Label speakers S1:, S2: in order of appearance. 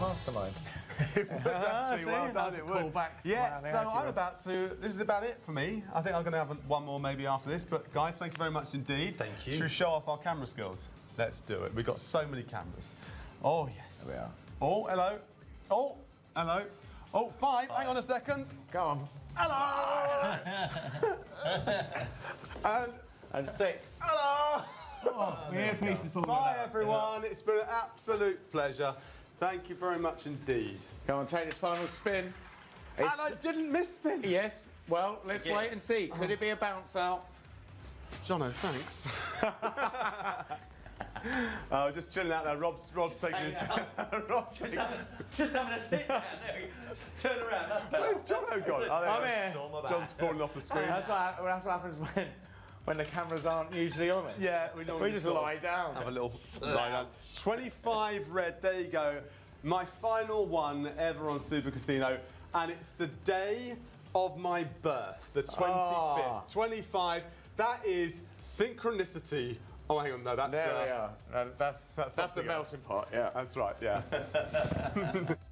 S1: mastermind.
S2: Actually, well done, it would. Yeah, so I'm about to, this is about it for me. I think I'm going to have one more maybe after this, but guys, thank you very much indeed.
S3: Thank you.
S2: Should we show off our camera skills? Let's do it. We've got so many cameras. Oh, yes.
S1: There we are.
S2: Oh, hello. Oh, hello. Oh, five. Hang on a second.
S1: Go on.
S2: Hello.
S1: And 6.
S2: Hello.
S1: Oh, we're pieces falling
S2: Bye,
S1: out.
S2: everyone. It's been an absolute pleasure. Thank you very much indeed.
S1: Come on, take this final spin.
S2: And I didn't miss spin.
S1: Yes. Well, let's wait and see. Could it be a bounce out?
S2: Jono, thanks. Oh, just chilling out there. Rob's taking his. Rob's
S3: Just having a sit down. There we go. Turn around. That's better.
S2: Where's Jono gone? Oh,
S1: I'm here.
S2: John's falling off the screen.
S1: That's what happens when the cameras aren't usually on it.
S2: Yeah, we
S1: just lie down.
S2: Have a little lie down. 25 red. There you go. My final one ever on Super Casino, and it's the day of my birth, the 25th. 25. That is synchronicity. Oh, hang on, no, that's...
S1: There we are. That's the
S2: something
S1: melting
S2: else.
S1: pot, yeah.
S2: That's right, yeah.